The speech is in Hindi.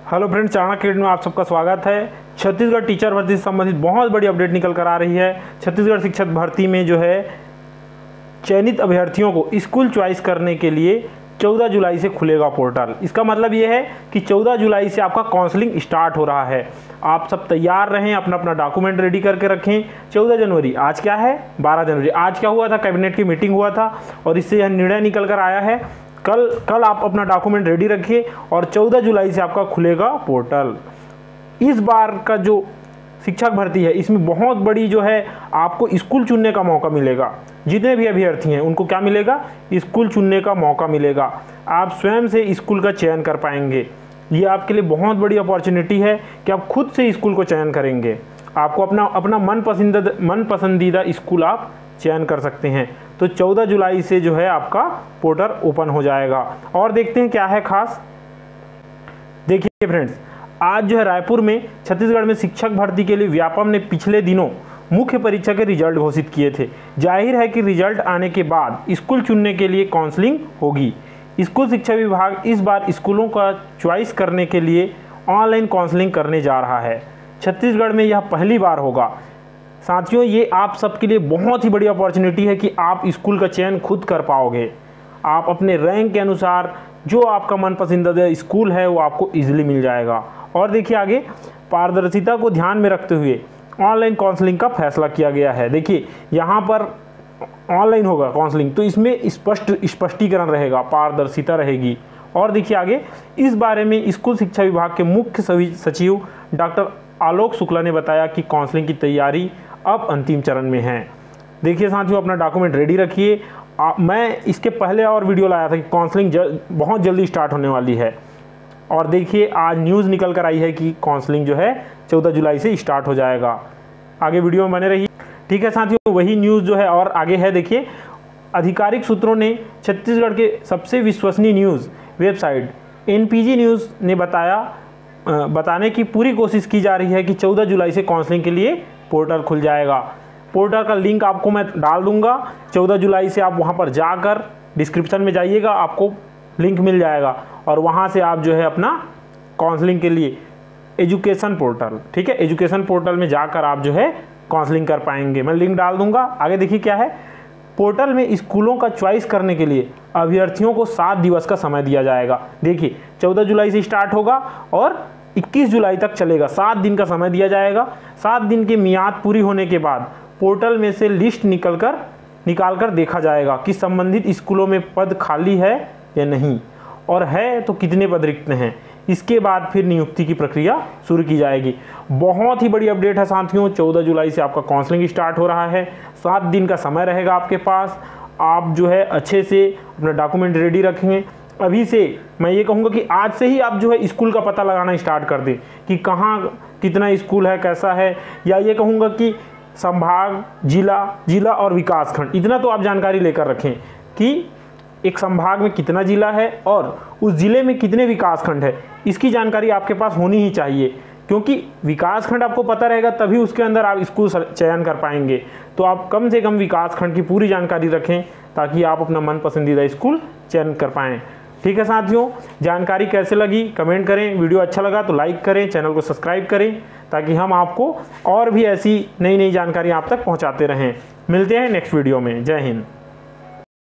हेलो फ्रेंड्स, चाणक्य अकेडमी में आप सबका स्वागत है। छत्तीसगढ़ टीचर भर्ती से संबंधित बहुत बड़ी अपडेट निकल कर आ रही है। छत्तीसगढ़ शिक्षक भर्ती में जो है चयनित अभ्यर्थियों को स्कूल चॉइस करने के लिए 14 जुलाई से खुलेगा पोर्टल। इसका मतलब ये है कि 14 जुलाई से आपका काउंसलिंग स्टार्ट हो रहा है। आप सब तैयार रहें, अपना अपना डॉक्यूमेंट रेडी करके रखें। 14 जनवरी, आज क्या है 12 जनवरी, आज क्या हुआ था, कैबिनेट की मीटिंग हुआ था और इससे यह निर्णय निकल कर आया है। कल आप अपना डॉक्यूमेंट रेडी रखिए और 14 जुलाई से आपका खुलेगा पोर्टल। इस बार का जो शिक्षक भर्ती है इसमें बहुत बड़ी जो है आपको स्कूल चुनने का मौका मिलेगा। जितने भी अभ्यर्थी हैं उनको क्या मिलेगा, स्कूल चुनने का मौका मिलेगा। आप स्वयं से स्कूल का चयन कर पाएंगे। ये आपके लिए बहुत बड़ी अपॉर्चुनिटी है कि आप खुद से स्कूल को चयन करेंगे। आपको अपना मन पसंदीदा स्कूल आप चयन कर सकते हैं। तो 14 जुलाई से जो है आपका पोर्टल ओपन हो जाएगा। और देखते हैं क्या है खास। देखिए फ्रेंड्स, आज जो है रायपुर में छत्तीसगढ़ में शिक्षक भर्ती के लिए व्यापम ने पिछले दिनों मुख्य परीक्षा के रिजल्ट घोषित किए थे। जाहिर है कि रिजल्ट आने के बाद स्कूल चुनने के लिए काउंसलिंग होगी। स्कूल शिक्षा विभाग इस बार स्कूलों का चॉइस करने के लिए ऑनलाइन काउंसलिंग करने जा रहा है। छत्तीसगढ़ में यह पहली बार होगा। साथियों, ये आप सबके लिए बहुत ही बड़ी अपॉर्चुनिटी है कि आप स्कूल का चयन खुद कर पाओगे। आप अपने रैंक के अनुसार जो आपका मन पसंदीदा स्कूल है वो आपको इजीली मिल जाएगा। और देखिए आगे, पारदर्शिता को ध्यान में रखते हुए ऑनलाइन काउंसलिंग का फैसला किया गया है। देखिए यहाँ पर ऑनलाइन होगा काउंसलिंग, तो इसमें स्पष्टीकरण रहेगा, पारदर्शिता रहेगी। और देखिए आगे, इस बारे में स्कूल शिक्षा विभाग के मुख्य सचिव डॉक्टर आलोक शुक्ला ने बताया कि काउंसलिंग की तैयारी अब अंतिम चरण में है। देखिए साथियों, अपना डॉक्यूमेंट रेडी रखिए। मैं इसके पहले और वीडियो लाया था कि काउंसलिंग बहुत जल्दी स्टार्ट होने वाली है। और देखिए आज न्यूज़ निकल कर आई है कि काउंसलिंग जो है 14 जुलाई से स्टार्ट हो जाएगा। आगे वीडियो में बने रहिए। ठीक है साथियों, वही न्यूज़ जो है और आगे है। देखिए, आधिकारिक सूत्रों ने छत्तीसगढ़ के सबसे विश्वसनीय न्यूज़ वेबसाइट NPG न्यूज़ ने बताने की पूरी कोशिश की जा रही है कि 14 जुलाई से काउंसलिंग के लिए पोर्टल खुल जाएगा। पोर्टल का लिंक आपको मैं डाल दूंगा। 14 जुलाई से आप वहां पर जाकर डिस्क्रिप्शन में जाइएगा, आपको लिंक मिल जाएगा और वहां से आप जो है अपना काउंसलिंग के लिए एजुकेशन पोर्टल, ठीक है, एजुकेशन पोर्टल में जाकर आप जो है काउंसलिंग कर पाएंगे। मैं लिंक डाल दूंगा। आगे देखिए क्या है, पोर्टल में स्कूलों का चॉइस करने के लिए अभ्यर्थियों को 7 दिवस का समय दिया जाएगा। देखिए 14 जुलाई से स्टार्ट होगा और 21 जुलाई तक चलेगा। 7 दिन का समय दिया जाएगा। 7 दिन की मियाद पूरी होने के बाद पोर्टल में से लिस्ट निकाल कर देखा जाएगा कि संबंधित स्कूलों में पद खाली है या नहीं, और है तो कितने पद रिक्त हैं। इसके बाद फिर नियुक्ति की प्रक्रिया शुरू की जाएगी। बहुत ही बड़ी अपडेट है साथियों। 14 जुलाई से आपका काउंसलिंग स्टार्ट हो रहा है। 7 दिन का समय रहेगा आपके पास। आप जो है अच्छे से अपना डॉक्यूमेंट रेडी रखेंगे। अभी से मैं ये कहूँगा कि आज से ही आप जो है स्कूल का पता लगाना स्टार्ट कर दें कि कहाँ कितना स्कूल है, कैसा है, या ये कहूँगा कि संभाग, जिला और विकास खंड, इतना तो आप जानकारी लेकर रखें कि एक संभाग में कितना जिला है और उस जिले में कितने विकास खंड है। इसकी जानकारी आपके पास होनी ही चाहिए, क्योंकि विकास खंड आपको पता रहेगा तभी उसके अंदर आप स्कूल चयन कर पाएंगे। तो आप कम से कम विकास खंड की पूरी जानकारी रखें ताकि आप अपना मन पसंदीदा स्कूल चयन कर पाएँ। ठीक है साथियों, जानकारी कैसे लगी कमेंट करें। वीडियो अच्छा लगा तो लाइक करें, चैनल को सब्सक्राइब करें ताकि हम आपको और भी ऐसी नई जानकारी आप तक पहुंचाते रहें। मिलते हैं नेक्स्ट वीडियो में। जय हिंद।